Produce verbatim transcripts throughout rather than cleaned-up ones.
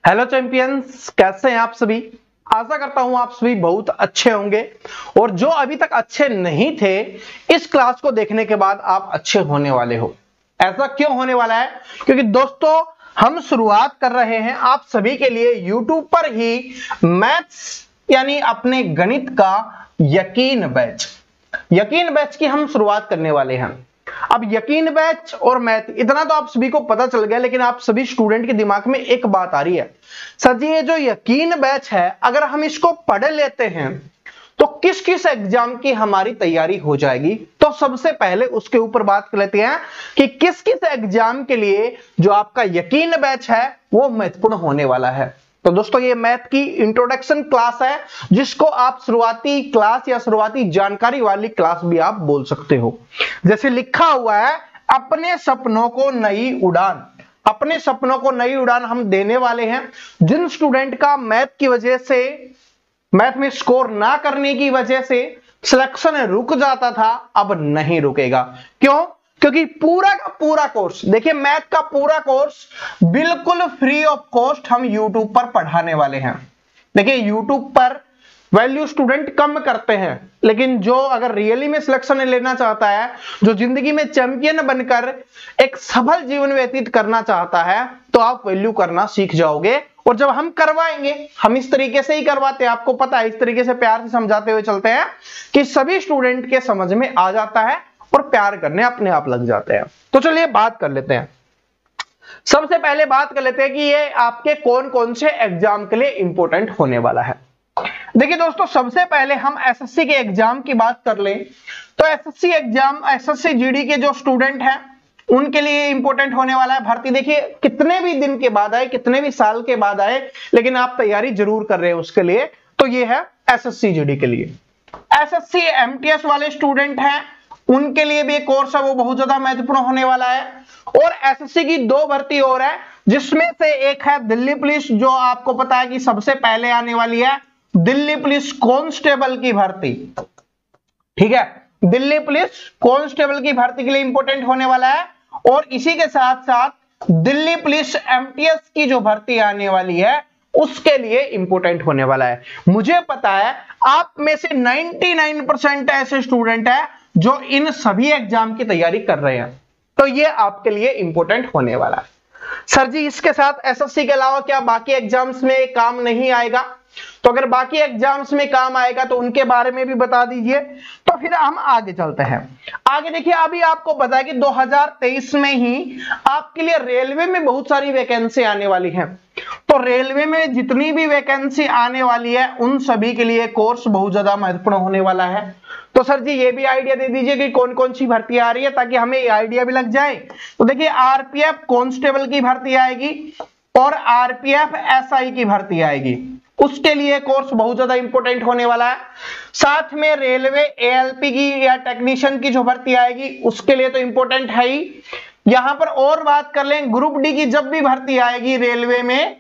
Hello champions, कैसे हैं आप सभी। आशा करता हूं आप सभी बहुत अच्छे होंगे और जो अभी तक अच्छे नहीं थे इस क्लास को देखने के बाद आप अच्छे होने वाले हो। ऐसा क्यों होने वाला है? क्योंकि दोस्तों हम शुरुआत कर रहे हैं आप सभी के लिए यूट्यूब पर ही मैथ्स यानी अपने गणित का यकीन बैच यकीन बैच की हम शुरुआत करने वाले हैं। अब यकीन बैच और मैथ इतना तो आप सभी को पता चल गया, लेकिन आप सभी स्टूडेंट के दिमाग में एक बात आ रही है, सर जी ये जो यकीन बैच है अगर हम इसको पढ़ लेते हैं तो किस किस एग्जाम की हमारी तैयारी हो जाएगी। तो सबसे पहले उसके ऊपर बात कर लेते हैं कि किस किस एग्जाम के लिए जो आपका यकीन बैच है वो महत्वपूर्ण होने वाला है। तो दोस्तों ये मैथ की इंट्रोडक्शन क्लास है जिसको आप शुरुआती क्लास या शुरुआती जानकारी वाली क्लास भी आप बोल सकते हो। जैसे लिखा हुआ है अपने सपनों को नई उड़ान, अपने सपनों को नई उड़ान हम देने वाले हैं। जिन स्टूडेंट का मैथ की वजह से मैथ में स्कोर ना करने की वजह से सिलेक्शन रुक जाता था अब नहीं रुकेगा। क्यों? क्योंकि पूरा का पूरा कोर्स, देखिए मैथ का पूरा कोर्स बिल्कुल फ्री ऑफ कॉस्ट हम यूट्यूब पर पढ़ाने वाले हैं। देखिए यूट्यूब पर वैल्यू स्टूडेंट कम करते हैं, लेकिन जो अगर रियली में सिलेक्शन लेना चाहता है, जो जिंदगी में चैंपियन बनकर एक सफल जीवन व्यतीत करना चाहता है, तो आप वैल्यू करना सीख जाओगे। और जब हम करवाएंगे, हम इस तरीके से ही करवाते हैं, आपको पता है इस तरीके से प्यार से समझाते हुए चलते हैं कि सभी स्टूडेंट के समझ में आ जाता है और प्यार करने अपने आप लग जाते हैं। तो चलिए बात कर लेते हैं। सबसे पहले बात कर लेते हैं कि ये आपके कौन कौन से एग्जाम के लिए इंपॉर्टेंट होने वाला है। देखिए दोस्तों सबसे पहले हम एसएससी के एग्जाम की बात कर लें तो एसएससी एग्जाम एसएससी जीडी के जो स्टूडेंट हैं उनके लिए इंपॉर्टेंट होने वाला है। भर्ती देखिए कितने भी दिन के बाद आए, कितने भी साल के बाद आए, लेकिन आप तैयारी जरूर कर रहे हैं उसके लिए। तो ये है एसएससी जीडी के लिए। एसएससी एमटीएस वाले स्टूडेंट हैं उनके लिए भी एक कोर्स है वो बहुत ज्यादा महत्वपूर्ण होने वाला है। और एसएससी की दो भर्ती और है जिसमें से एक है दिल्ली पुलिस, जो आपको पता है कि सबसे पहले आने वाली है, दिल्ली पुलिस कांस्टेबल की भर्ती। ठीक है, दिल्ली पुलिस कांस्टेबल की भर्ती के लिए इंपॉर्टेंट होने वाला है। और इसी के साथ साथ दिल्ली पुलिस एमटीएस की जो भर्ती आने वाली है उसके लिए इंपॉर्टेंट होने वाला है। मुझे पता है आप में से निन्यानवे परसेंट ऐसे स्टूडेंट है जो इन सभी एग्जाम की तैयारी कर रहे हैं, तो ये आपके लिए इंपॉर्टेंट होने वाला है। सर जी इसके साथ एसएससी के अलावा क्या बाकी एग्जाम्स में काम नहीं आएगा? तो अगर बाकी एग्जाम्स में काम आएगा तो उनके बारे में भी बता दीजिए। तो फिर हम आगे चलते हैं। आगे देखिए अभी आपको पता है कि दो हज़ार तेईस में ही आपके लिए रेलवे में बहुत सारी वैकेंसी आने वाली है। तो रेलवे में जितनी भी वैकेंसी आने वाली है उन सभी के लिए कोर्स बहुत ज्यादा महत्वपूर्ण होने वाला है। तो सर जी ये भी आइडिया दे दीजिए कि कौन कौन सी भर्ती आ रही है ताकि हमें ये आइडिया भी लग जाए। तो देखिए आरपीएफ कांस्टेबल की भर्ती आएगी और आरपीएफ एसआई की भर्ती आएगी, उसके लिए कोर्स बहुत ज्यादा इंपॉर्टेंट होने वाला है। साथ में रेलवे एएलपी की या टेक्नीशियन की जो भर्ती आएगी उसके लिए तो इंपॉर्टेंट है ही। यहां पर और बात कर लें ग्रुप डी की जब भी भर्ती आएगी रेलवे में,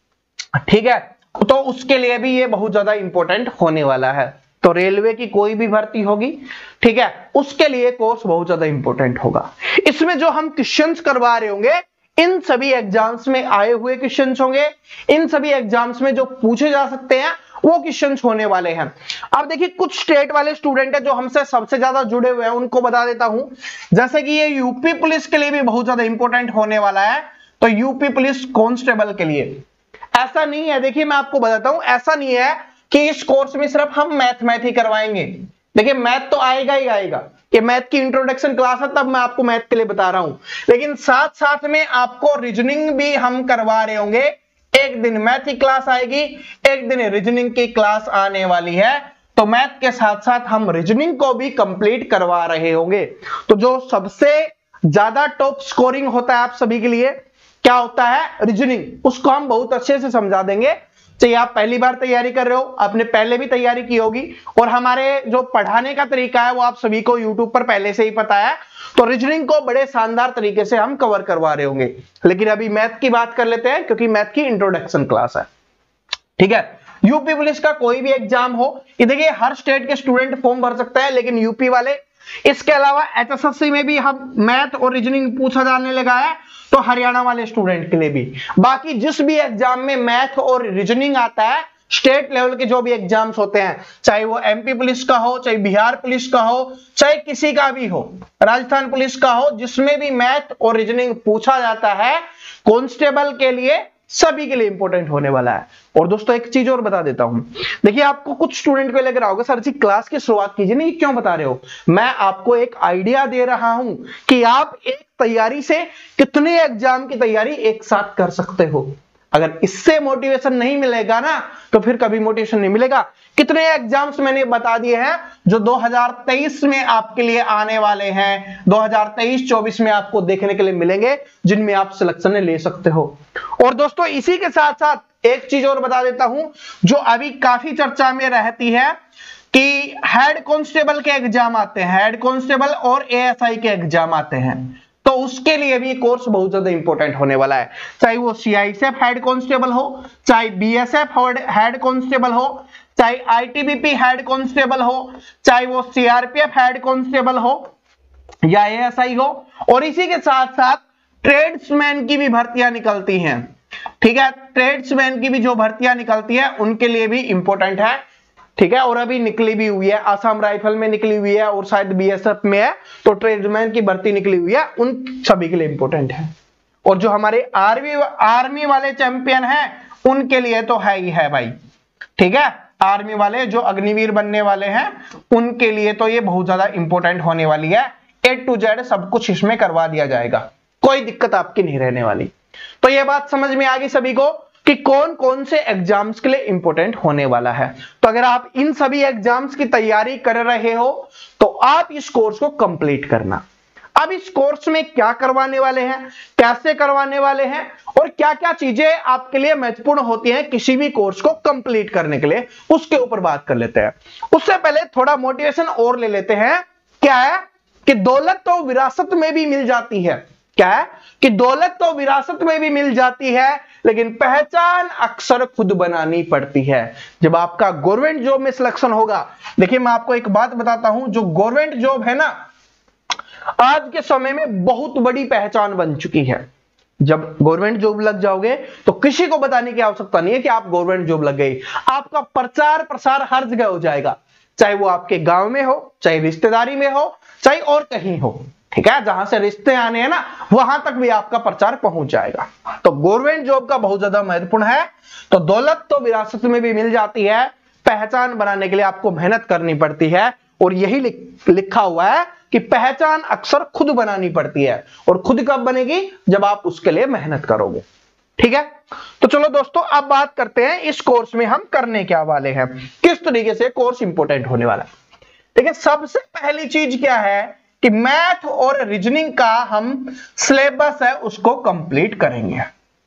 ठीक है, तो उसके लिए भी ये बहुत ज्यादा इंपॉर्टेंट होने वाला है। तो रेलवे की कोई भी भर्ती होगी, ठीक है, उसके लिए कोर्स बहुत ज्यादा इंपॉर्टेंट होगा। इसमें जो हम क्वेश्चंस करवा रहे होंगे इन सभी एग्जाम्स में आए हुए क्वेश्चंस होंगे, इन सभी एग्जाम्स में जो पूछे जा सकते हैं वो क्वेश्चंस होने वाले हैं। अब देखिए कुछ स्टेट वाले स्टूडेंट है जो हमसे सबसे ज्यादा जुड़े हुए हैं उनको बता देता हूं। जैसे कि ये यूपी पुलिस के लिए भी बहुत ज्यादा इंपॉर्टेंट होने वाला है। तो यूपी पुलिस कांस्टेबल के लिए ऐसा नहीं है, देखिए मैं आपको बताता हूं, ऐसा नहीं है कि इस कोर्स में सिर्फ हम मैथ मैथ ही करवाएंगे। देखिए मैथ तो आएगा ही आएगा, ये मैथ की इंट्रोडक्शन क्लास है तब मैं आपको मैथ के लिए बता रहा हूं, लेकिन साथ साथ में आपको रीजनिंग भी हम करवा रहे होंगे। एक दिन मैथ की क्लास आएगी, एक दिन रीजनिंग की क्लास आने वाली है। तो मैथ के साथ साथ हम रीजनिंग को भी कंप्लीट करवा रहे होंगे। तो जो सबसे ज्यादा टॉप स्कोरिंग होता है आप सभी के लिए क्या होता है? रीजनिंग, उसको हम बहुत अच्छे से समझा देंगे। चाहिए आप पहली बार तैयारी कर रहे हो, आपने पहले भी तैयारी की होगी और हमारे जो पढ़ाने का तरीका है वो आप सभी को यूट्यूब पर पहले से ही पता है। तो रीजनिंग को बड़े शानदार तरीके से हम कवर करवा रहे होंगे। लेकिन अभी मैथ की बात कर लेते हैं क्योंकि मैथ की इंट्रोडक्शन क्लास है। ठीक है, यूपी पुलिस का कोई भी एग्जाम हो, ये देखिए हर स्टेट के स्टूडेंट फॉर्म भर सकता है, लेकिन यूपी वाले, इसके अलावा एचएसएससी में भी हम मैथ और रीजनिंग पूछा जाने लगा है। तो हरियाणा वाले स्टूडेंट के लिए भी। बाकी जिस भी एग्जाम में मैथ और रीजनिंग आता है, स्टेट लेवल के जो भी एग्जाम्स होते हैं, चाहे वो एमपी पुलिस का हो, चाहे बिहार पुलिस का हो, चाहे किसी का भी हो, राजस्थान पुलिस का हो, जिसमें भी मैथ और रीजनिंग पूछा जाता है, कांस्टेबल के लिए सभी के लिए इंपॉर्टेंट होने वाला है। और दोस्तों एक चीज और बता देता हूं, देखिए आपको कुछ स्टूडेंट को लग रहा होगा सर जी क्लास की शुरुआत कीजिए नहीं, क्यों बता रहे हो? मैं आपको एक आइडिया दे रहा हूं कि आप एक तैयारी से कितने एग्जाम की तैयारी एक साथ कर सकते हो। अगर इससे मोटिवेशन नहीं मिलेगा ना तो फिर कभी मोटिवेशन नहीं मिलेगा। कितने एग्जाम्स मैंने बता दिए हैं जो दो हज़ार तेईस में आपके लिए आने वाले हैं, दो हज़ार तेईस चौबीस में आपको देखने के लिए मिलेंगे, जिनमें आप सिलेक्शन ले सकते हो। और दोस्तों इसी के साथ साथ एक चीज और बता देता हूं जो अभी काफी चर्चा में रहती है कि हेड कांस्टेबल के एग्जाम आते हैं, हेड कांस्टेबल और एएसआई के एग्जाम आते हैं, तो उसके लिए भी कोर्स बहुत ज्यादा इंपॉर्टेंट होने वाला है। चाहे वो सीआईएसएफ हेड कांस्टेबल हो, चाहे बीएसएफ हेड कांस्टेबल हो, चाहे आईटीबीपी हेड कांस्टेबल हो, चाहे वो सीआरपीएफ हेड कांस्टेबल हो या एएसआई हो। और इसी के साथ साथ ट्रेड्समैन की भी भर्तियां निकलती हैं, ठीक है, ट्रेड्समैन की भी जो भर्तियां निकलती है उनके लिए भी इंपॉर्टेंट है, ठीक है। और अभी निकली भी हुई है, आसाम राइफल में निकली हुई है और शायद बीएसएफ में है, तो ट्रेड्समैन की भर्ती निकली हुई है, उन सभी के लिए इंपॉर्टेंट है। और जो हमारे आर्मी आर्मी वाले चैंपियन हैं उनके लिए तो है ही है भाई, ठीक है। आर्मी वाले जो अग्निवीर बनने वाले हैं उनके लिए तो ये बहुत ज्यादा इंपॉर्टेंट होने वाली है। ए टू जेड सब कुछ इसमें करवा दिया जाएगा, कोई दिक्कत आपकी नहीं रहने वाली। तो ये बात समझ में आ गई सभी को कि कौन कौन से एग्जाम्स के लिए इंपॉर्टेंट होने वाला है। तो अगर आप इन सभी एग्जाम्स की तैयारी कर रहे हो तो आप इस कोर्स को कंप्लीट करना। अब इस कोर्स में क्या करवाने वाले हैं, कैसे करवाने वाले हैं और क्या क्या चीजें आपके लिए महत्वपूर्ण होती हैं किसी भी कोर्स को कंप्लीट करने के लिए, उसके ऊपर बात कर लेते हैं। उससे पहले थोड़ा मोटिवेशन और ले लेते हैं। क्या है कि दौलत तो विरासत में भी मिल जाती है, क्या है कि दौलत तो विरासत में भी मिल जाती है, लेकिन पहचान अक्सर खुद बनानी पड़ती है। जब आपका गवर्नमेंट जॉब में सिलेक्शन होगा, देखिए मैं आपको एक बात बताता हूं, जो गवर्नमेंट जॉब है ना आज के समय में बहुत बड़ी पहचान बन चुकी है। जब गवर्नमेंट जॉब लग जाओगे तो किसी को बताने की आवश्यकता नहीं है कि आप गवर्नमेंट जॉब लग गई, आपका प्रचार प्रसार हर जगह हो जाएगा, चाहे वो आपके गांव में हो, चाहे रिश्तेदारी में हो, चाहे और कहीं हो, ठीक है। जहां से रिश्ते आने हैं ना वहां तक भी आपका प्रचार पहुंच जाएगा। तो गवर्नमेंट जॉब का बहुत ज्यादा महत्वपूर्ण है। तो दौलत तो विरासत में भी मिल जाती है, पहचान बनाने के लिए आपको मेहनत करनी पड़ती है। और यही लिखा हुआ है कि पहचान अक्सर खुद बनानी पड़ती है, और खुद कब बनेगी, जब आप उसके लिए मेहनत करोगे, ठीक है। तो चलो दोस्तों अब बात करते हैं इस कोर्स में हम करने क्या वाले हैं, किस तरीके से कोर्स इंपॉर्टेंट होने वाला है। देखिए सबसे पहली चीज क्या है कि मैथ और रीजनिंग का हम सिलेबस है उसको कंप्लीट करेंगे।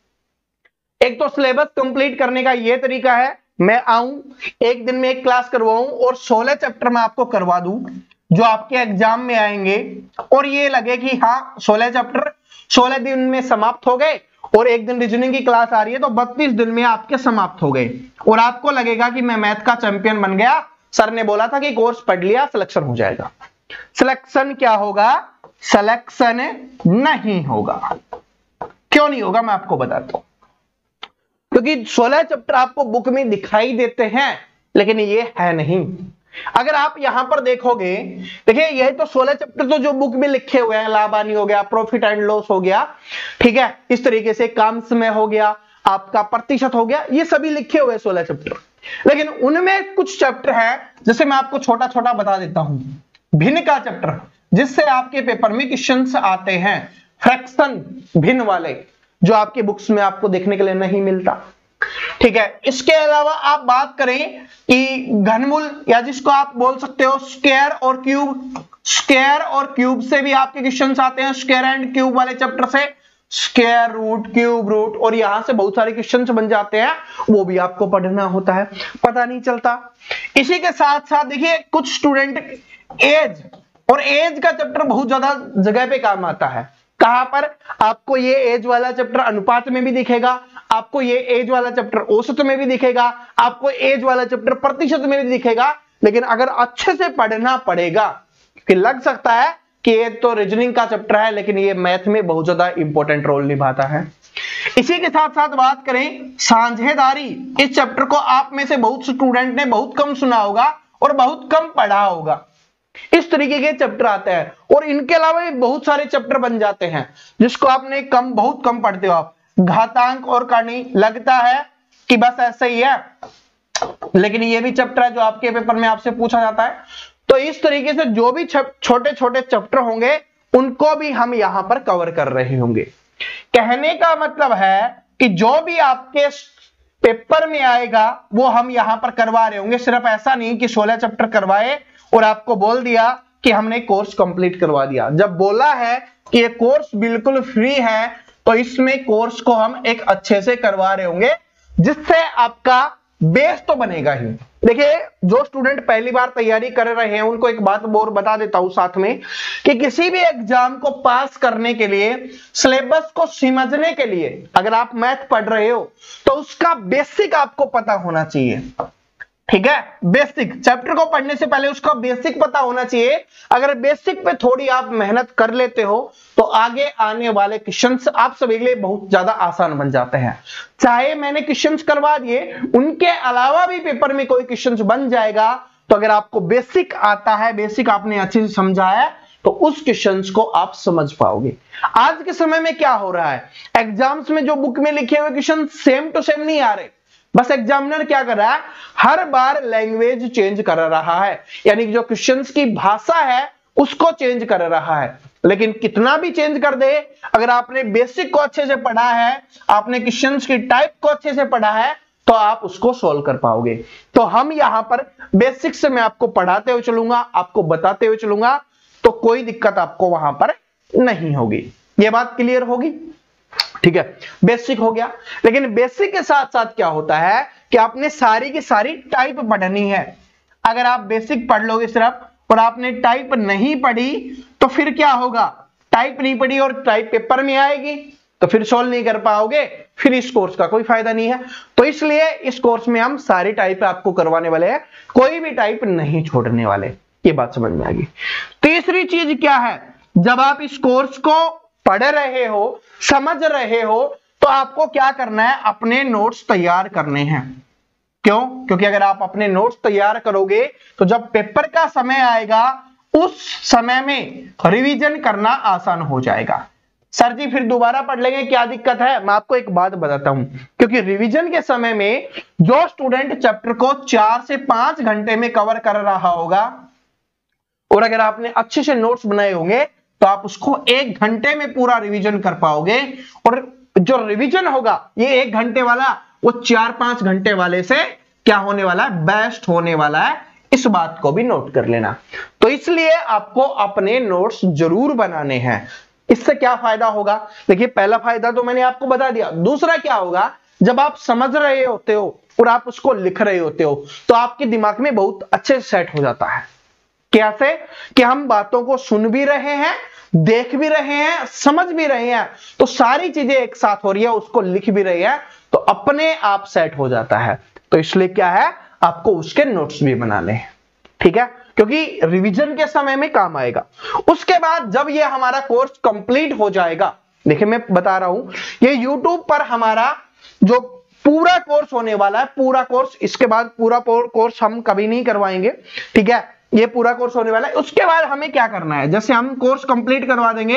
एक तो सिलेबस कंप्लीट करने का यह तरीका है, मैं आऊं एक दिन में एक क्लास करवाऊं और सोलह चैप्टर मैं आपको करवा दूं जो आपके एग्जाम में आएंगे, और ये लगे कि हाँ सोलह चैप्टर सोलह दिन में समाप्त हो गए, और एक दिन रीजनिंग की क्लास आ रही है तो बत्तीस दिन में आपके समाप्त हो गए, और आपको लगेगा कि मैं मैथ का चैंपियन बन गया, सर ने बोला था कि कोर्स पढ़ लिया सिलेक्शन हो जाएगा। सिलेक्शन क्या होगा, सिलेक्शन नहीं होगा। क्यों नहीं होगा मैं आपको बताता हूं, क्योंकि सोलह चैप्टर आपको बुक में दिखाई देते हैं लेकिन ये है नहीं। अगर आप यहां पर देखोगे, देखिए यही तो सोलह चैप्टर तो जो बुक में लिखे हुए हैं, लाभ हानि हो गया, प्रॉफिट एंड लॉस हो गया, ठीक है, इस तरीके से काम समय हो गया, आपका प्रतिशत हो गया, ये सभी लिखे हुए सोलह चैप्टर। लेकिन उनमें कुछ चैप्टर है, जैसे मैं आपको छोटा छोटा बता देता हूं, भिन्न का चैप्टर जिससे आपके पेपर में क्वेश्चंस आते हैं, फ्रैक्शन भिन्न वाले जो आपके बुक्स में आपको देखने के लिए नहीं मिलता, ठीक है। इसके अलावा आप बात करें कि घनमूल, या जिसको आप बोल सकते हो स्क्वायर और क्यूब, स्क्वायर और क्यूब से भी आपके क्वेश्चंस आते हैं, स्क्वायर एंड क्यूब वाले चैप्टर से स्क्वायर रूट, क्यूब रूट, और यहां से बहुत सारे क्वेश्चंस बन जाते हैं, वो भी आपको पढ़ना होता है, पता नहीं चलता। इसी के साथ साथ देखिए कुछ स्टूडेंट एज, और एज का चैप्टर बहुत ज्यादा जगह पे काम आता है। कहां पर आपको ये एज वाला चैप्टर अनुपात में भी दिखेगा, आपको ये एज वाला चैप्टर औसत में भी दिखेगा, आपको एज वाला चैप्टर प्रतिशत में भी दिखेगा। लेकिन अगर अच्छे से पढ़ना पड़ेगा, कि लग सकता है कि ये तो रीजनिंग का चैप्टर है, लेकिन ये मैथ में बहुत ज्यादा इंपॉर्टेंट रोल निभाता है। इसी के साथ साथ बात करें साझेदारी, इस चैप्टर को आप में से बहुत स्टूडेंट ने बहुत कम सुना होगा और बहुत कम पढ़ा होगा। इस तरीके के चैप्टर आते हैं और इनके अलावा भी बहुत सारे चैप्टर बन जाते हैं जिसको आपने कम बहुत कम पढ़ते हो आप। घातांक और करनी, लगता है कि बस ऐसा ही है, लेकिन ये भी चैप्टर है जो आपके पेपर में आपसे पूछा जाता है। तो इस तरीके से जो भी छोटे छोटे चैप्टर होंगे उनको भी हम यहां पर कवर कर रहे होंगे। कहने का मतलब है कि जो भी आपके पेपर में आएगा वो हम यहां पर करवा रहे होंगे। सिर्फ ऐसा नहीं कि सोलह चैप्टर करवाए और आपको बोल दिया कि हमने कोर्स कंप्लीट करवा दिया। जब बोला है कि ये कोर्स बिल्कुल फ्री है तो इसमें कोर्स को हम एक अच्छे से करवा रहे होंगे जिससे आपका बेस तो बनेगा ही। देखिए, जो स्टूडेंट पहली बार तैयारी कर रहे हैं उनको एक बात और बता देता हूं साथ में कि किसी भी एग्जाम को पास करने के लिए, सिलेबस को समझने के लिए, अगर आप मैथ पढ़ रहे हो तो उसका बेसिक आपको पता होना चाहिए। ठीक है, बेसिक चैप्टर को पढ़ने से पहले उसका बेसिक पता होना चाहिए। अगर बेसिक पे थोड़ी आप मेहनत कर लेते हो तो आगे आने वाले क्वेश्चंस आप सभी के लिए बहुत ज्यादा आसान बन जाते हैं। चाहे मैंने क्वेश्चंस करवा दिए, उनके अलावा भी पेपर में कोई क्वेश्चंस बन जाएगा, तो अगर आपको बेसिक आता है, बेसिक आपने अच्छे से समझा है, तो उस क्वेश्चंस को आप समझ पाओगे। आज के समय में क्या हो रहा है, एग्जाम्स में जो बुक में लिखे हुए क्वेश्चन सेम टू सेम नहीं आ रहे, बस एग्जामिनर क्या कर रहा है, हर बार लैंग्वेज चेंज कर रहा है, यानी कि जो क्वेश्चंस की भाषा है उसको चेंज कर रहा है। लेकिन कितना भी चेंज कर दे, अगर आपने बेसिक को अच्छे से पढ़ा है, आपने क्वेश्चंस की टाइप को अच्छे से पढ़ा है, तो आप उसको सॉल्व कर पाओगे। तो हम यहां पर बेसिक से मैं आपको पढ़ाते हुए चलूंगा, आपको बताते हुए चलूंगा, तो कोई दिक्कत आपको वहां पर नहीं होगी। ये बात क्लियर होगी? ठीक है, बेसिक हो गया। लेकिन बेसिक के साथ साथ क्या होता है कि आपने सारी की सारी टाइप पढ़नी है। अगर आप बेसिक पढ़ लोगे सिर्फ और आपने टाइप नहीं पढ़ी तो फिर क्या होगा, टाइप नहीं पढ़ी और टाइप पेपर में आएगी तो फिर सॉल्व नहीं कर पाओगे, फिर इस कोर्स का कोई फायदा नहीं है। तो इसलिए इस कोर्स में हम सारी टाइप आपको करवाने वाले हैं, कोई भी टाइप नहीं छोड़ने वाले। ये बात समझ में आ गई। तीसरी चीज क्या है, जब आप इस कोर्स को पढ़ रहे हो, समझ रहे हो, तो आपको क्या करना है, अपने नोट्स तैयार करने हैं। क्यों? क्योंकि अगर आप अपने नोट्स तैयार करोगे तो जब पेपर का समय आएगा उस समय में रिवीजन करना आसान हो जाएगा। सर जी फिर दोबारा पढ़ लेंगे, क्या दिक्कत है? मैं आपको एक बात बताता हूं, क्योंकि रिवीजन के समय में जो स्टूडेंट चैप्टर को चार से पांच घंटे में कवर कर रहा होगा और अगर आपने अच्छे से नोट्स बनाए होंगे तो आप उसको एक घंटे में पूरा रिवीजन कर पाओगे। और जो रिवीजन होगा ये एक घंटे वाला, वो चार पांच घंटे वाले से क्या होने वाला है, बेस्ट होने वाला है। इस बात को भी नोट कर लेना। तो इसलिए आपको अपने नोट्स जरूर बनाने हैं। इससे क्या फायदा होगा, देखिए पहला फायदा तो मैंने आपको बता दिया। दूसरा क्या होगा, जब आप समझ रहे होते हो और आप उसको लिख रहे होते हो तो आपके दिमाग में बहुत अच्छे से सेट हो जाता है। कैसे कि हम बातों को सुन भी रहे हैं, देख भी रहे हैं, समझ भी रहे हैं, तो सारी चीजें एक साथ हो रही है, उसको लिख भी रहे हैं, तो अपने आप सेट हो जाता है। तो इसलिए क्या है, आपको उसके नोट्स भी बनाने हैं। ठीक है, क्योंकि रिवीजन के समय में काम आएगा। उसके बाद जब ये हमारा कोर्स कंप्लीट हो जाएगा, देखिए मैं बता रहा हूं, ये यूट्यूब पर हमारा जो पूरा कोर्स होने वाला है, पूरा कोर्स, इसके बाद पूरा कोर्स हम कभी नहीं करवाएंगे। ठीक है, ये पूरा कोर्स होने वाला है। उसके बाद हमें क्या करना है, जैसे हम कोर्स कंप्लीट करवा देंगे,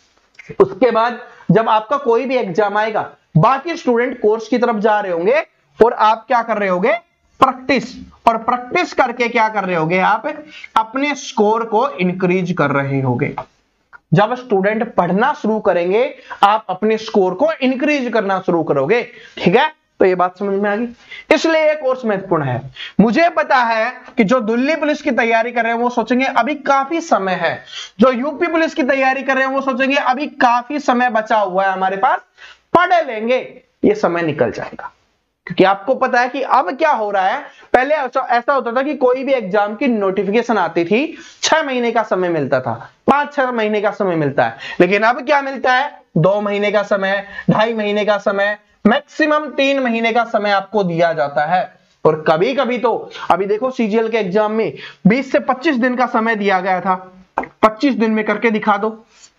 उसके बाद जब आपका कोई भी एग्जाम आएगा, बाकी स्टूडेंट कोर्स की तरफ जा रहे होंगे और आप क्या कर रहे होगे, प्रैक्टिस। और प्रैक्टिस करके क्या कर रहे होगे, आप अपने स्कोर को इंक्रीज कर रहे होगे। जब स्टूडेंट पढ़ना शुरू करेंगे, आप अपने स्कोर को इंक्रीज करना शुरू करोगे। ठीक है, तो ये बात समझ में आ गई। इसलिए ये कोर्स महत्वपूर्ण है। मुझे पता है कि जो दिल्ली पुलिस की तैयारी कर रहे हैं वो सोचेंगे अभी काफी समय है, जो यूपी पुलिस की तैयारी कर रहे हैं वो सोचेंगे अभी काफी समय बचा हुआ है हमारे पास, पढ़ लेंगे, ये समय निकल जाएगा। क्योंकि आपको पता है कि अब क्या हो रहा है, पहले ऐसा होता था कि कोई भी एग्जाम की नोटिफिकेशन आती थी, छह महीने का समय मिलता था, पांच छह महीने का समय मिलता है, लेकिन अब क्या मिलता है, दो महीने का समय, ढाई महीने का समय, मैक्सिमम तीन महीने का समय आपको दिया जाता है। और कभी कभी तो अभी देखो सीजीएल के एग्जाम में बीस से पच्चीस दिन का समय दिया गया था, पच्चीस दिन में करके दिखा दो।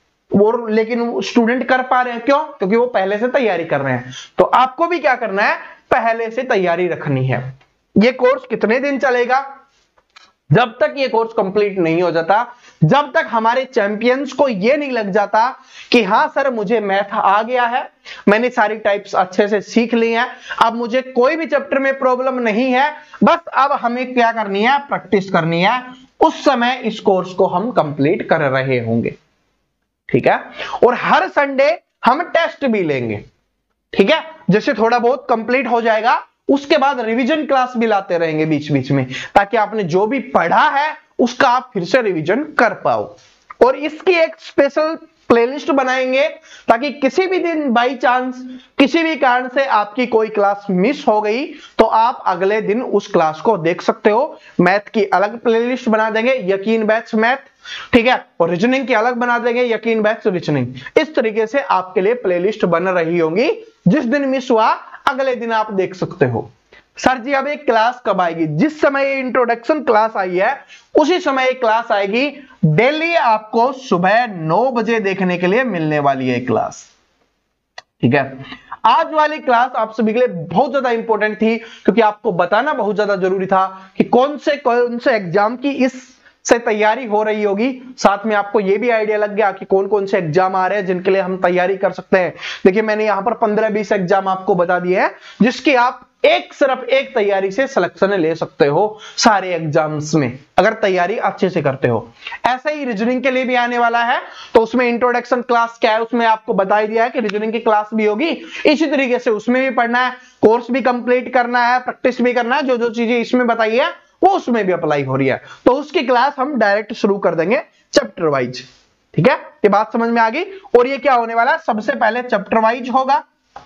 और लेकिन स्टूडेंट कर पा रहे हैं, क्यों? क्योंकि वो पहले से तैयारी कर रहे हैं। तो आपको भी क्या करना है, पहले से तैयारी रखनी है। ये कोर्स कितने दिन चलेगा? जब तक ये कोर्स कंप्लीट नहीं हो जाता, जब तक हमारे चैंपियंस को ये नहीं लग जाता कि हाँ सर मुझे मैथ आ गया है, मैंने सारी टाइप्स अच्छे से सीख ली हैं, अब मुझे कोई भी चैप्टर में प्रॉब्लम नहीं है, बस अब हमें क्या करनी है, प्रैक्टिस करनी है, उस समय इस कोर्स को हम कंप्लीट कर रहे होंगे। ठीक है। और हर संडे हम टेस्ट भी लेंगे। ठीक है। जैसे थोड़ा बहुत कंप्लीट हो जाएगा, उसके बाद रिवीजन क्लास भी लाते रहेंगे बीच बीच में, ताकि आपने जो भी पढ़ा है उसका आप फिर से रिवीजन कर पाओ। और इसकी एक स्पेशल प्लेलिस्ट बनाएंगे, ताकि किसी भी दिन बाई चांस किसी भी कारण से आपकी कोई क्लास मिस हो गई तो आप अगले दिन उस क्लास को देख सकते हो। मैथ की अलग प्लेलिस्ट बना देंगे, यकीन बैच मैथ, ठीक है, और रीजनिंग की अलग बना देंगे, यकीन बैच रीजनिंग। इस तरीके से आपके लिए प्लेलिस्ट बन रही होगी, जिस दिन मिस हुआ अगले दिन आप देख सकते हो। सर जी अब एक क्लास कब आएगी? जिस समय ये इंट्रोडक्शन क्लास आई है उसी समय एक क्लास आएगी, डेली आपको सुबह नौ बजे देखने के लिए मिलने वाली है क्लास। ठीक है। आज वाली क्लास आप सभी के लिए बहुत ज्यादा इंपॉर्टेंट थी, क्योंकि आपको बताना बहुत ज्यादा जरूरी था कि कौन से कौन से एग्जाम की इस से तैयारी हो रही होगी। साथ में आपको यह भी आइडिया लग गया कि कौन कौन से एग्जाम आ रहे हैं जिनके लिए हम तैयारी कर सकते हैं। देखिए मैंने यहां पर पंद्रह बीस एग्जाम आपको बता दिए हैं, जिसकी आप एक सिर्फ एक तैयारी से सिलेक्शन ले सकते हो सारे एग्जाम्स में, अगर तैयारी अच्छे से करते हो। ऐसा ही रीजनिंग के लिए भी आने वाला है, तो उसमें इंट्रोडक्शन क्लास क्या है उसमें आपको बता ही दिया है कि रीजनिंग की क्लास भी होगी। इसी तरीके से उसमें भी पढ़ना है, कोर्स भी कंप्लीट करना है, प्रैक्टिस भी करना है, जो जो चीजें इसमें बताई है वो उसमें भी अप्लाई हो रही है। तो उसकी क्लास हम डायरेक्ट शुरू कर देंगे चैप्टर वाइज। ठीक है, ये बात समझ में आ गई। और ये क्या होने वाला है, सबसे पहले चैप्टर वाइज होगा।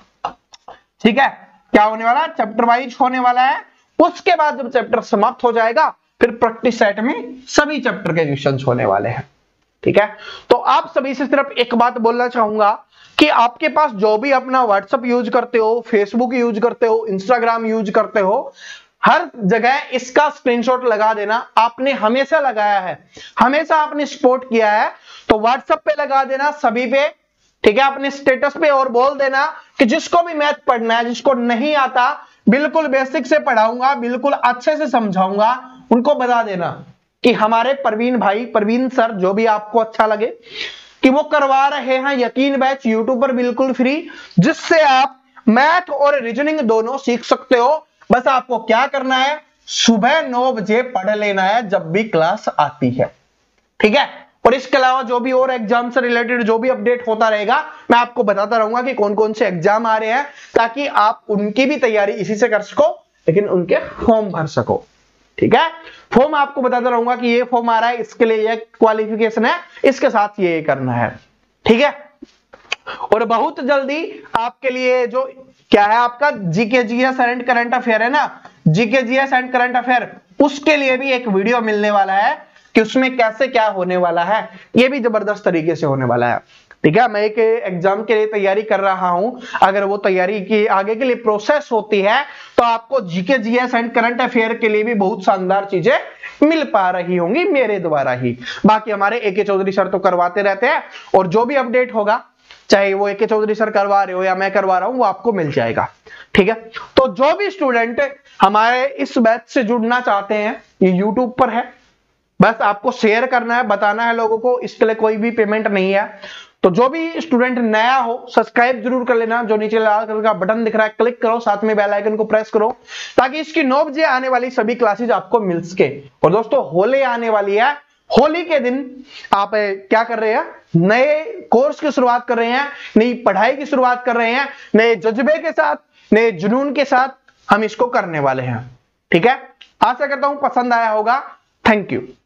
ठीक है, क्या होने वाला है, चैप्टर वाइज होने वाला है। उसके बाद जब चैप्टर समाप्त हो जाएगा फिर प्रैक्टिस सेट में सभी चैप्टर के क्वेश्चंस होने वाले हैं। ठीक है, तो आप सभी से सिर्फ एक बात बोलना चाहूंगा कि आपके पास जो भी अपना व्हाट्सएप यूज करते हो, फेसबुक यूज करते हो, इंस्टाग्राम यूज करते हो, हर जगह इसका स्क्रीनशॉट लगा देना। आपने हमेशा लगाया है, हमेशा आपने सपोर्ट किया है, तो व्हाट्सएप पे लगा देना सभी पे। ठीक है, अपने स्टेटस पे और बोल देना कि जिसको भी मैथ पढ़ना है, जिसको नहीं आता, बिल्कुल बेसिक से पढ़ाऊंगा, बिल्कुल अच्छे से समझाऊंगा, उनको बता देना कि हमारे प्रवीण भाई, प्रवीण सर, जो भी आपको अच्छा लगे, कि वो करवा रहे हैं यकीन बैच यूट्यूब पर बिल्कुल फ्री, जिससे आप मैथ और रीजनिंग दोनों सीख सकते हो। बस आपको क्या करना है, सुबह नौ बजे पढ़ लेना है जब भी क्लास आती है। ठीक है, और इसके अलावा जो भी और एग्जाम से रिलेटेड जो भी अपडेट होता रहेगा मैं आपको बताता रहूंगा कि कौन कौन से एग्जाम आ रहे हैं, ताकि आप उनकी भी तैयारी इसी से कर सको, लेकिन उनके फॉर्म भर सको। ठीक है, फॉर्म आपको बताता रहूंगा कि ये फॉर्म आ रहा है, इसके लिए ये क्वालिफिकेशन है, इसके साथ ये करना है। ठीक है, और बहुत जल्दी आपके लिए जो क्या है आपका GK GS and current affair है ना, GK GS and current affair, उसके लिए भी एक वीडियो मिलने वाला है कि उसमें कैसे क्या होने वाला है। ये भी जबरदस्त तरीके से होने वाला है। ठीक है, मैं एक एग्जाम के लिए तैयारी कर रहा हूं, अगर वो तैयारी की आगे के लिए प्रोसेस होती है तो आपको GK GS and current affair के लिए भी बहुत शानदार चीजें मिल पा रही होंगी मेरे द्वारा ही। बाकी हमारे एके चौधरी सर तो करवाते रहते हैं, और जो भी अपडेट होगा, चाहे वो एके चौधरी सर करवा रहे हो या मैं करवा रहा हूं, वो आपको मिल जाएगा। ठीक है, तो जो भी स्टूडेंट हमारे इस बैच से जुड़ना चाहते हैं, ये यूट्यूब पर है, बस आपको शेयर करना है, बताना है लोगों को, इसके लिए कोई भी पेमेंट नहीं है। तो जो भी स्टूडेंट नया हो सब्सक्राइब जरूर कर लेना, जो नीचे लाल कलर का बटन दिख रहा है क्लिक करो, साथ में बेल आइकन को प्रेस करो, ताकि इसकी नौ बजे आने वाली सभी क्लासेज आपको मिल सके। और दोस्तों होली आने वाली है, होली के दिन आप क्या कर रहे हैं, नए कोर्स की शुरुआत कर रहे हैं, नई पढ़ाई की शुरुआत कर रहे हैं, नए जज्बे के साथ, नए जुनून के साथ हम इसको करने वाले हैं। ठीक है, आशा करता हूं पसंद आया होगा। Thank you.